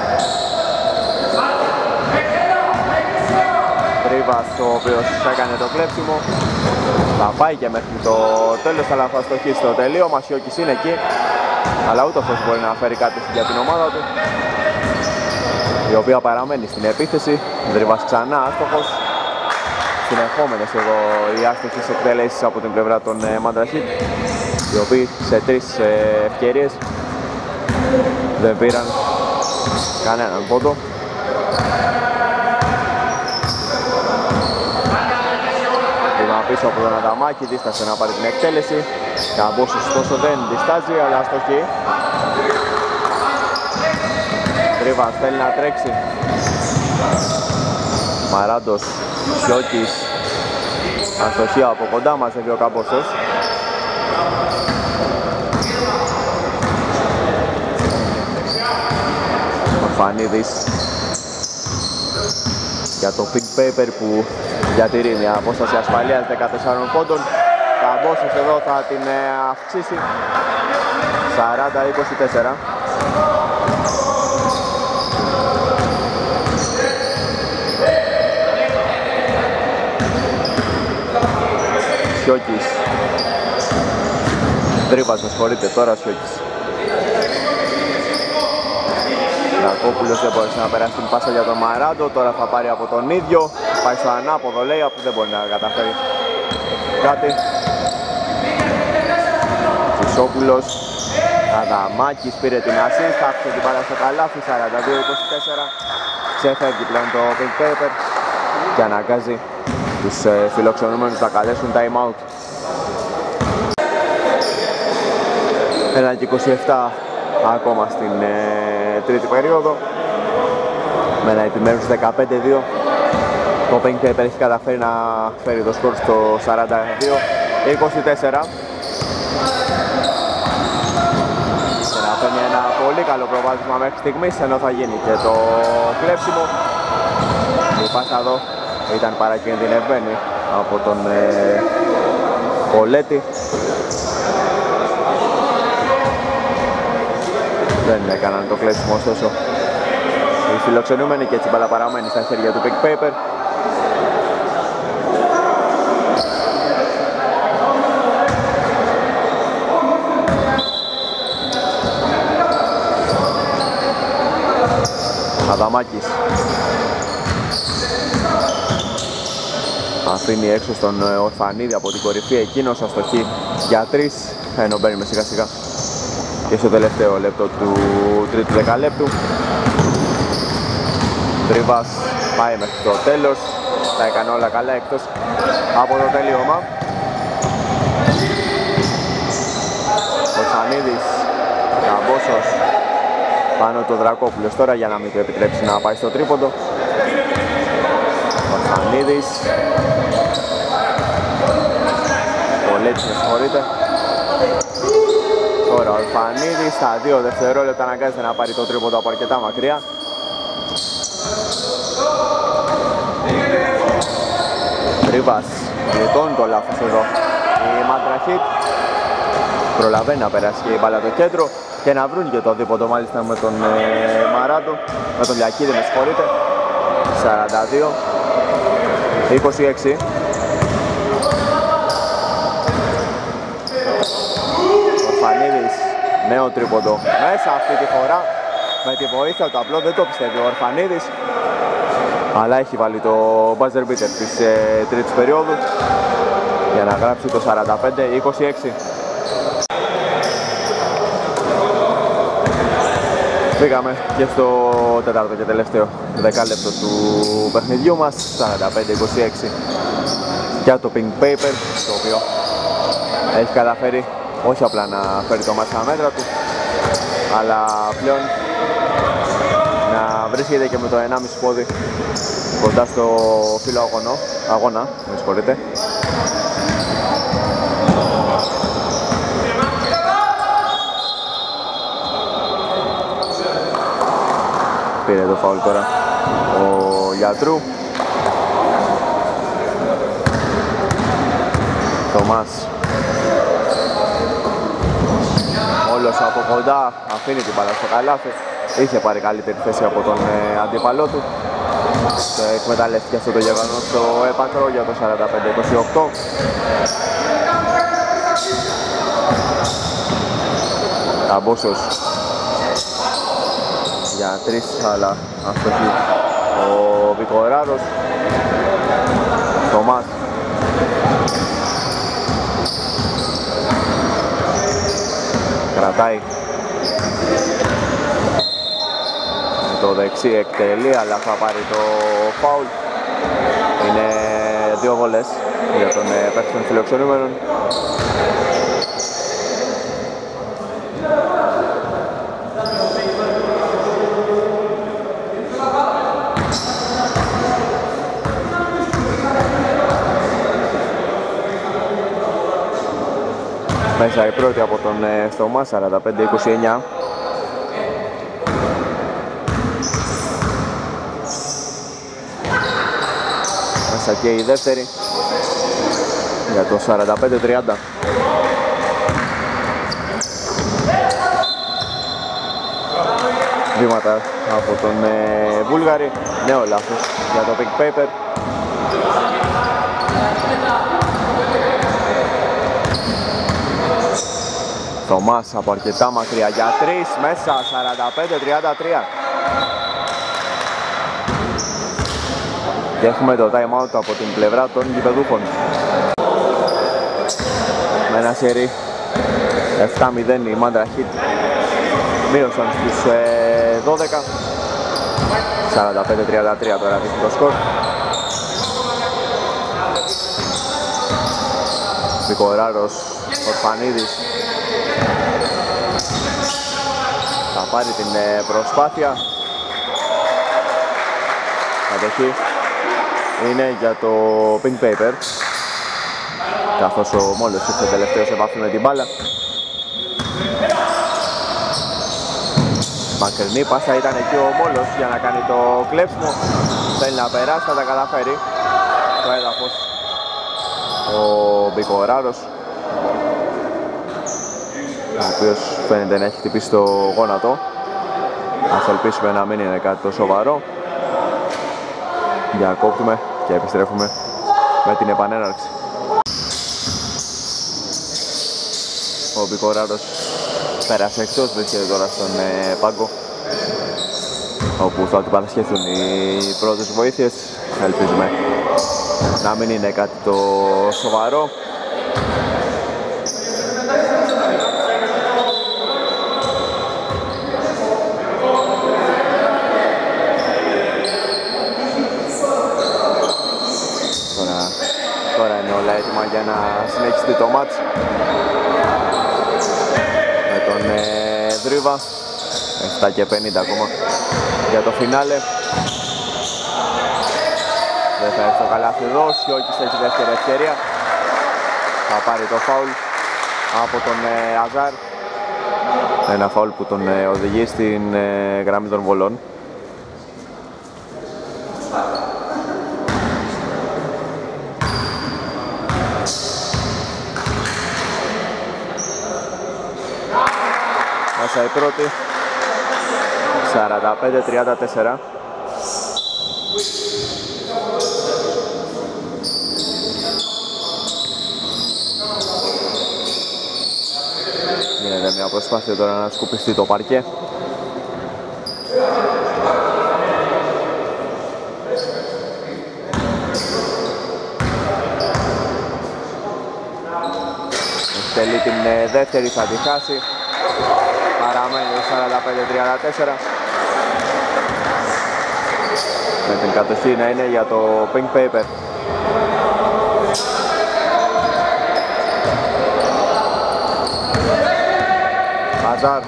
Speaker 1: Τρίβας, ο οποίος έκανε το κλέψιμο. Θα πάει και μέχρι το τέλος, αλλά θα στοχίσει στο τελείωμα. Σιώκης είναι εκεί, αλλά ούτε αυτός μπορεί να φέρει κάτι για την ομάδα του, η οποία παραμένει στην επίθεση. Τρίβας ξανά άστοχος. Συνεχόμενες εδώ οι άστοχες εκτελέσεις από την πλευρά των Madra Heat, οι οποίοι σε 3 ευκαιρίες δεν πήραν κανέναν πόντο. Βήμα πίσω από τον Αδαμάκη, δίστασε να πάρει την εκτέλεση. Καμπόσος ωστόσο δεν διστάζει, αλλά αστοχή. Τρίβας θέλει να τρέξει. Μαράντος, Σιώκης. Αστοχία από κοντά μαζεύει ο Καμπόσος. Ορφανίδης για το Pink Paper που διατηρεί μια απόσταση ασφαλείας 14 πόντων. Καμπόσος εδώ θα την αυξήσει 40-24. Σιώκης. Τρίβας, με συγχωρείτε, τώρα Σιώκης. Λακόπουλος δεν μπορούσε να περάσει την πάσα για τον Μαράντο, τώρα θα πάρει από τον ίδιο. Πάει στο ανάποδο, λέει, που δεν μπορεί να καταφέρει κάτι. Τσισόπουλος. Αδαμάκης πήρε την ασίστ, άφησε την μπάλα στο καλάθι, 42-24. Ξεφεύγει πλέον το Pink Paper και αναγκάζει τους φιλοξενούμενους να καλέσουν time out. 1-27 ακόμα στην τρίτη περίοδο, με ένα επιμέρους 15-2. Το Pink Paper έχει καταφέρει να φέρει το σκορ στο 42-24 και να φέρνει ένα πολύ καλό προβάδισμα μέχρι στιγμής, ενώ θα γίνει και το κλέψιμο. Η πάσα εδώ ήταν παρακινδυνευμένη από τον Πολέτη. Δεν έκαναν το κλέψιμο, ωστόσο οι φιλοξενούμενοι, και έτσι μπάλα παραμένει στα χέρια του Pink Paper. Αδαμάκης αφήνει έξω στον Ορφανίδη από την κορυφή, εκείνος αστοχεί για 3, ενώ μπαίνουμε σιγά σιγά και στο τελευταίο λεπτό του τρίτου δεκαλέπτου. Τρίβας πάει μέχρι το τέλος, τα έκανε όλα καλά εκτός από το τελείωμα. Ορφανίδης, Καμπόσος πάνω το Δρακόπουλος τώρα για να μην του επιτρέψει να πάει στο τρίποντο. Ορφανίδης, Πολέτης, με συγχωρείτε. Τώρα ο Ορφανίδης στα 2 δευτερόλεπτα αναγκάζεται να πάρει το τρίποντο από αρκετά μακριά. Τρίβας, γλιτώνει το λάθος εδώ η Μαντραχίτ. Προλαβαίνει να περάσει και η μπάλα το κέντρο και να βρουν και το δίποντο, μάλιστα με τον Μαράντο, με τον Λιακίδη, με συγχωρείτε. 42-26. Ορφανίδης, νέο τρίποντο μέσα αυτή τη φορά με τη βοήθεια του, απλό δεν το πιστεύει ο Ορφανίδης, αλλά έχει βάλει το buzzer beater της τρίτης περίοδου για να γράψει το 45-26. Πήγαμε και στο τέταρτο και τελευταίο δεκάλεπτο του παιχνιδιού μας, 45-26 για το Pink Paper, το οποίο έχει καταφέρει όχι απλά να φέρει το μάτς στα μέτρα του, αλλά πλέον να βρίσκεται και με το 1,5 πόδι κοντά στο φύλλο αγώνα, με συγχωρείτε. Πήρε το φάουλ τώρα ο Γιατρού. Θωμάς, όλος από κοντά, αφήνει την μπάλα στο καλάθι. Είχε πάρει καλύτερη θέση από τον αντίπαλό του. Εκμεταλλεύτηκε αυτό το γεγονός στο έπακρο για το 45-28. Καμπόσος για 3, αλλά αστοχή ο Βικοράρος. Θωμάς, κρατάει με το δεξί, εκτελεί, αλλά θα πάρει το φάουλ. Είναι 2 βολές για τον παίκτη των φιλοξενούμενων. Μέσα η πρώτη από τον Θωμά, 45-29. Μέσα και η δεύτερη για το 45-30. Βήματα από τον Βούλγαρη, νέο λάθος για το Pink Paper. Θωμάς από αρκετά μακριά για 3, μέσα, 45-33. Και έχουμε το time out από την πλευρά των γηπεδούχων. Με ένα σερί 7-0 η Μάντρα Χιτ μείωσαν στους 12. 45-33 τώρα δείχνει το σκορ. Μικοράρος, Ορφανίδης θα πάρει την προσπάθεια. Κατοχή είναι για το Pink Paper, καθώς ο Μόλος ήρθε τελευταίος σε επαφή με την μπάλα. Μακρινή πάσα ήταν εκεί ο Μόλος για να κάνει το κλέψιμο. Θέλει να περάσει, θα τα καταφέρει. Στο έδαφος ο Μπικοράρος, ο οποίος φαίνεται να έχει χτυπήσει το γόνατο. Ας ελπίσουμε να μην είναι κάτι το σοβαρό. Διακόπτουμε και επιστρέφουμε με την επανέναρξη. Ο Μπικοράρος πέρασε εκτός, βρίσκεται τώρα στον πάγκο, όπου θα του παρασχεθούν οι πρώτες βοήθειες. Ελπίζουμε να μην είναι κάτι το σοβαρό. Τώρα είναι όλα έτοιμα για να συνεχιστεί το μάτς με τον Δρύβα. 7 και 50 ακόμα για το φινάλε. Δεν θα έρθει το καλάθι εδώ, ο Σιώκης έχει δεύτερη ευκαιρία. Θα πάρει το φάουλ από τον Αζάρ. Ένα φάουλ που τον οδηγεί στην γραμμή των βολών. Μέσα η πρώτη, 45-34. Γίνεται μια προσπάθεια τώρα να σκουπιστεί το παρκέ. Εκτελεί την δεύτερη, θα τη χάσει. Παραμένει 45-34. Με την κατοχή να είναι για το Pink Paper. Αζάρ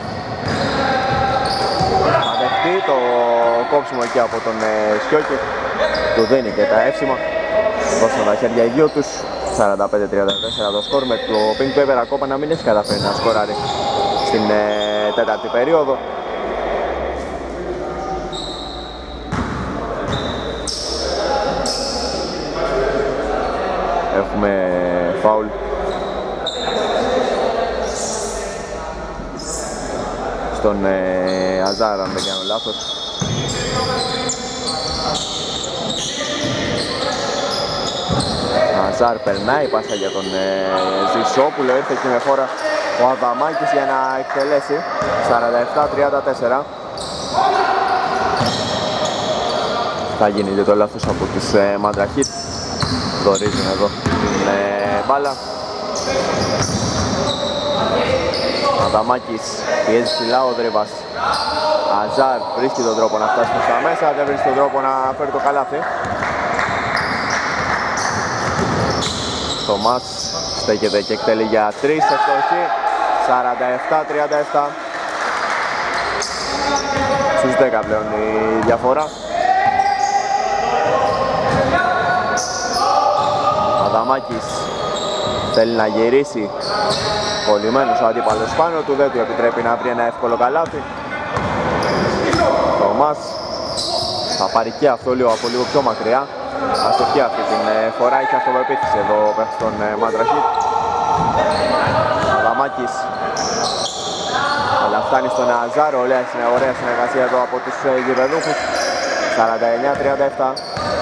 Speaker 1: θα δεχτεί το κόψιμο εκεί από τον Σιώκη. Του δίνει και τα εύσημα. Δώσαν τα χέρια οι δυο τους. 45-34 το σκορ, με το Pink Paper ακόμα να μην έχει καταφέρει να σκοράρει στην τέταρτη περίοδο. Έχουμε φάουλ στον Αζάρ, αν δεν κάνω λάθος. Αζάρ περνάει πάσα για τον Ζησόπουλο, ήρθε και με φόρα ο Αδαμάκης για να εκτελέσει. 47-34. Θα γίνει και το λάθος από τους Μάντρα Χιτ. Δορίζουν εδώ την μπάλα. Αδαμάκης πιέζει ψηλά, ο Δρύβας. Αζάρ βρίσκει τον τρόπο να φτάσει προς τα μέσα, δεν βρίσκει τον τρόπο να φέρει το καλάθι. Θωμάς στέκεται και εκτελεί για 3, ευστοχή. 47-37. Στους 10 πλέον η διαφορά. Αδαμάκης θέλει να γυρίσει. Κολλημένος ο αντίπαλος πάνω του, δεν του επιτρέπει να βρει ένα εύκολο καλάθι. Θωμάς θα πάρει και αυτό λίγο από λίγο πιο μακριά. Αστοχή αυτή την φορά, έχει αυτοπεποίθηση εδώ πέρα στον Μαντραχίτ. Αδαμάκης, αλλά φτάνει στον Αζάρο, ωραία συνεργασία εδώ από τους γηπεδούχους. 49-37.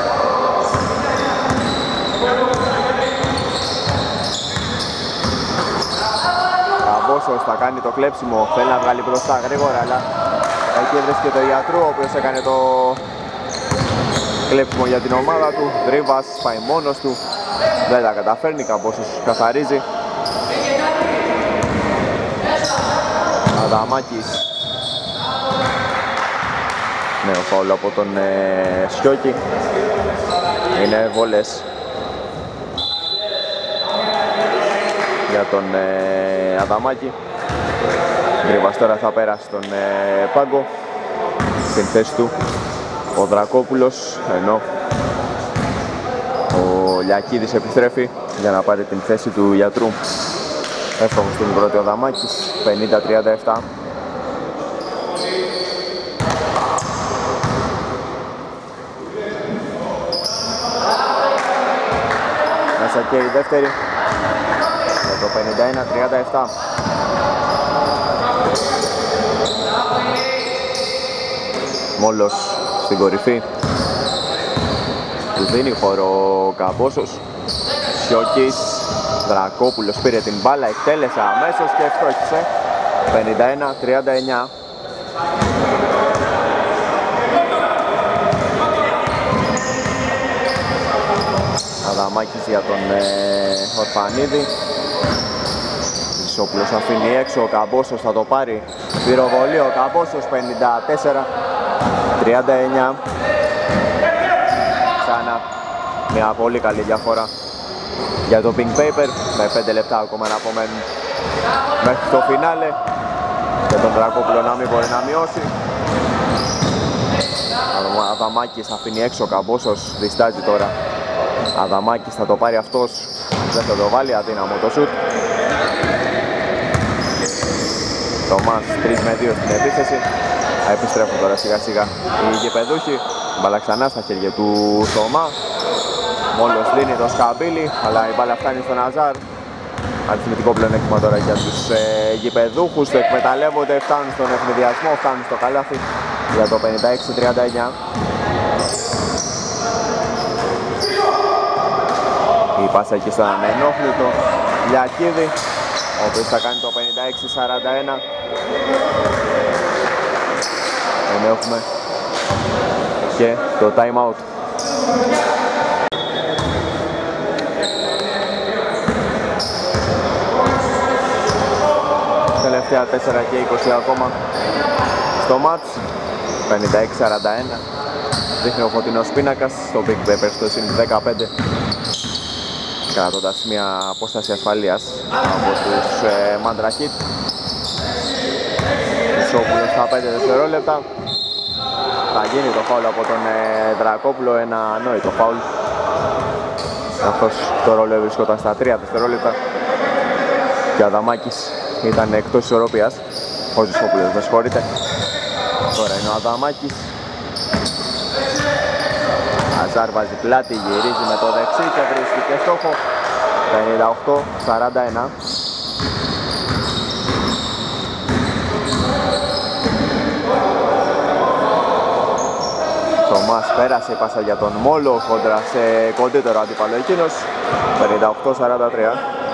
Speaker 1: Καμπόσος θα κάνει το κλέψιμο, θέλει να βγάλει μπροστά γρήγορα, αλλά εκεί έβρισκε το Γιατρού, ο οποίος έκανε το κλέψιμο για την ομάδα του. Δρίβας πάει μόνος του, δεν τα καταφέρνει, Καμπόσος καθαρίζει. Αδαμάκης, νέο φάουλ από τον Σιώκη. Είναι βολές για τον Αδαμάκη. Δρίβας τώρα θα πέρασε τον πάγκο. Στην θέση του ο Δρακόπουλος, ενώ ο Λιακίδης επιστρέφει για να πάρει την θέση του Γιατρού. Εύστοχος στην πρώτη ο Αδαμάκης, 50-37. Μέσα και η δεύτερη για το 51-37. Μόλος στην κορυφή, του δίνει χώρο ο Καμπόσος. Σιώκης, Δρακόπουλος πήρε την μπάλα, εκτέλεσε αμέσως και ευστόχισε. 51-39. Αδαμάκης για τον Ορφανίδη. Ισόπουλος αφήνει έξω, ο Καμπόσος θα το πάρει. Πυροβολεί ο Καμπόσος, 54-39. Ξανά μια πολύ καλή διαφορά για το Pink Paper, με 5 λεπτά ακόμα να απομένουν μέχρι το φινάλε και τον Δρακόπουλο να μην μπορεί να μειώσει. Αδαμάκης αφήνει έξω, ο Καμπόσος διστάζει τώρα. Αδαμάκης θα το πάρει αυτός, δεν θα το βάλει, αδύναμο το σουτ. Θωμάς 3 με 2 στην επίθεση. Θα επιστρέφουν τώρα σιγά σιγά οι γηπεδούχοι. Μπάλα ξανά στα χέρια του Θωμά. Μόλος δίνει το σκαμπίλι, αλλά η μπάλα φτάνει στον Αζάρ. Αριθμητικό πλεονέκτημα τώρα για τους γηπεδούχους. Το εκμεταλλεύονται, φτάνουν στον ευνηδιασμό, φτάνουν στο καλάθι για το 56-39. Η πάσα εκεί στον ανενόχλητο Λιακίδη, ο οποίος θα κάνει το 56-41. Έχουμε και το time out. Τελευταία 4 και 20 ακόμα στο μάτς. 56-41. Δείχνει ο φωτεινός πίνακας στο Big Paper στο συν 15, κρατώντας μια απόσταση ασφαλείας από τους Μαντραχίτ. Ισόπουλος στα 5 δευτερόλεπτα. Θα γίνει το φάουλ από τον Δρακόπουλο, ένα ανόητο φάουλ, καθώς το ρόλο βρισκόταν στα 3 δευτερόλεπτα και ο Αδαμάκης ήταν εκτός ισορροπίας. Ο Ισόπουλος, με συγχωρείτε. Τώρα είναι ο Αδαμάκης. Αζάρ βάζει πλάτη, γυρίζει με το δεξί και βρίσκει και στόχο. 58-41. Θωμάς πέρασε η πάσα για τον Μόλο, κόντρα σε κοντύτερο αντίπαλο εκείνος. 58-43.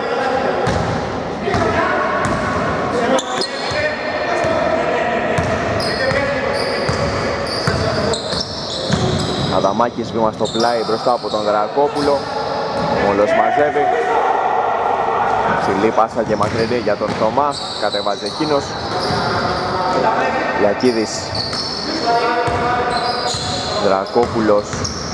Speaker 1: Αδαμάκης βήμα στο πλάι μπροστά από τον Δρακόπουλο. Μόλος μαζεύει. Ψηλή πάσα και μακρινή για τον Θωμά. Κατεβάζει εκείνος. Λιακίδης. Δρακόπουλος.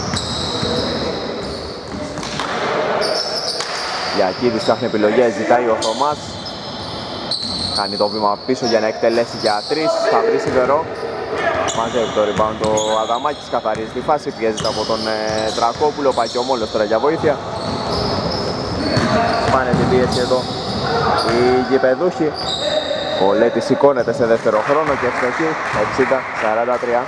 Speaker 1: Λιακίδης ψάχνει επιλογές, ζητάει ο Θωμάς. Κάνει το βήμα πίσω για να εκτελέσει για 3. Θα βρει σιδερό. Μαζεύει το rebound ο Αδαμάκης, καθαρίζει τη φάση, πιέζεται από τον Δρακόπουλο, πάει και ο Μόλος τώρα για βοήθεια. Σπάνε την πίεση εδώ οι γηπεδούχοι. Ο Λέτης σηκώνεται σε δεύτερο χρόνο και ευστοχή 60-43.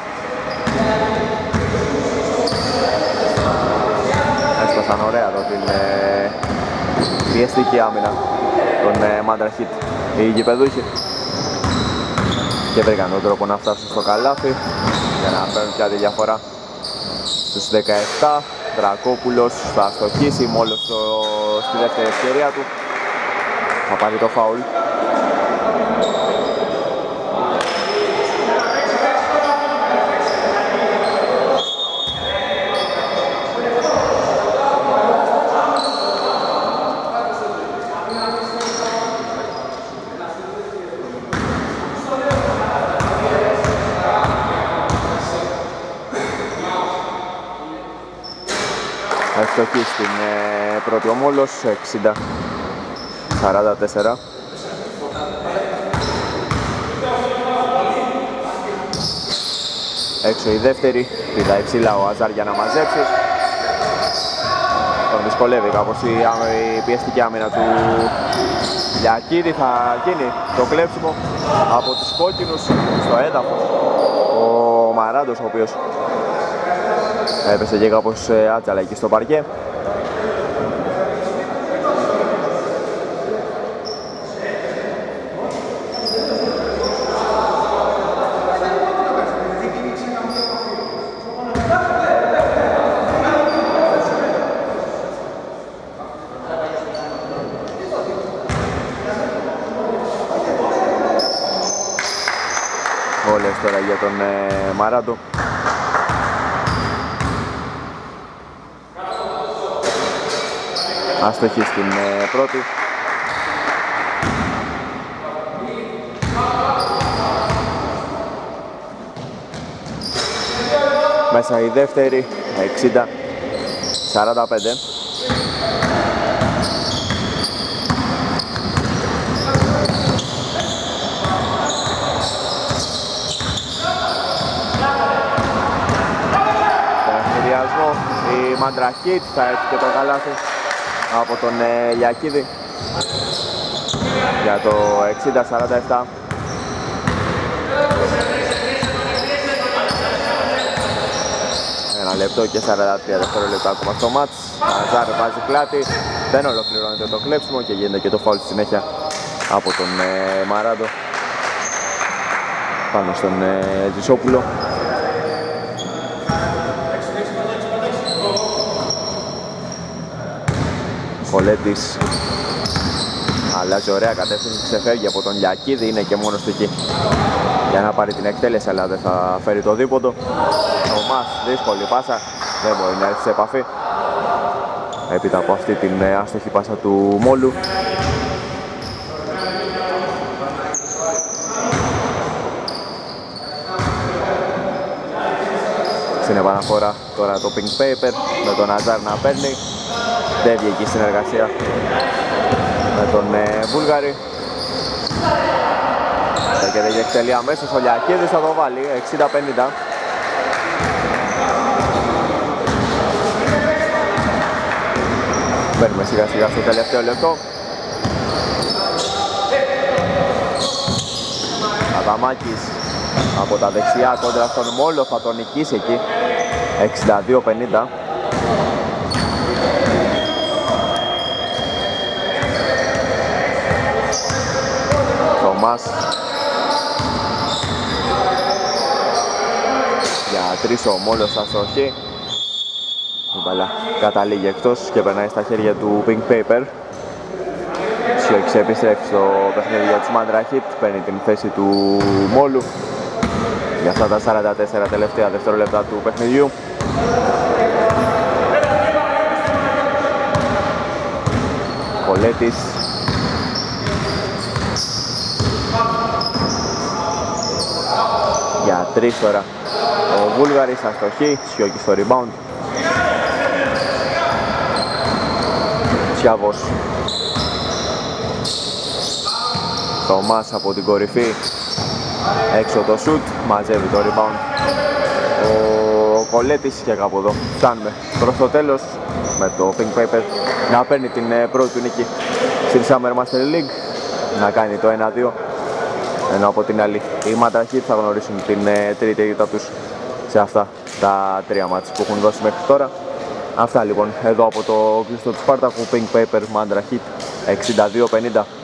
Speaker 1: Έσπασαν ωραία εδώ την πιεστική άμυνα των Μάντρα Χιτ οι γηπεδούχοι και βρήκαν τον τρόπο να φτάσουν στο καλάθι για να παίρνουν πια τη διαφορά στους 17. Δρακόπουλος θα αστοχίσει μόλις στη δεύτερη ευκαιρία του, θα πάρει το φάουλ. Ευστοχή στην πρώτη ομόλος, 60-44. Έξω η δεύτερη, πήδα υψηλά ο Αζάρ για να μαζέψει. Τον δυσκολεύει κάπως η πιεστική άμυνα του Λιακίδη. Θα γίνει το κλέψιμο από τους κόκκινους στο έδαφος. Ο Μαράντος, ο οποίος έπεσε και κάπως άτσαλα εκεί στο παρκέ. Όλες τώρα για τον Μαράντο. Αστοχή στην πρώτη. Μέσα η δεύτερη, 60-45. Η Μάντρα Χιτ θα έρθει και το καλάθι από τον Λιακίδη για το 60-47. Ένα λεπτό και 43 δευτερόλεπτα ακόμα στο μάτς. Αζάρ βάζει πλάτη, δεν ολοκληρώνεται το κλέψιμο και γίνεται και το φάουλ στη συνέχεια από τον Μαράντο πάνω στον Τζισόπουλο. Ο Λέτης αλλάζει ωραία κατεύθυνση, ξεφεύγει από τον Λιακίδη, είναι και μόνος του εκεί για να πάρει την εκτέλεση, αλλά δεν θα φέρει το δίποτο. Ο Μας, δύσκολη πάσα, δεν μπορεί να έρθει σε επαφή έπειτα από αυτή την άστοχη πάσα του Μόλου. Στην επαναφορά τώρα το Pink Paper με τον Αζάρ να παίρνει. Δεν βγήκε η συνεργασία με τον Βούλγαρη. Και δεν εκτελεί αμέσως ο Λιακίδης, θα το βάλει 60-50. Μπαίνουμε σιγά σιγά στο τελευταίο λεπτό. Αδαμάκης από τα δεξιά κόντρα στον Μόλο, θα τον νικήσει εκεί 62-50. Θωμάς για τρεις, ο Μόλος αστοχή. Η μπάλα καταλήγει εκτός και περνάει στα χέρια του Pink Paper. Σιώκης επιστρέφει στο παιχνίδι για τους Μάντρα Χιτ, παίρνει την θέση του Μόλου για αυτά τα 44 τελευταία δευτερόλεπτα του παιχνιδιού. Κολέτης για τρεις τώρα ο Βούλγαρης, αστοχή, Σιώκης στο rebound. Τσιάβος, Θωμάς από την κορυφή, έξω το shoot, μαζεύει το rebound ο Κολέτης και κάπου εδώ φτάνουμε προς το τέλος με το Pink Paper να παίρνει την πρώτη του νίκη στην Summer Master League να κάνει το 1-2, ενώ από την άλλη οι Mandrahit θα γνωρίσουν την τρίτη ήττα τους σε αυτά τα 3 μάτς που έχουν δώσει μέχρι τώρα. Αυτά λοιπόν εδώ από το κλειστό του Σπάρτακου. Pink Paper Mandrahit 62-50.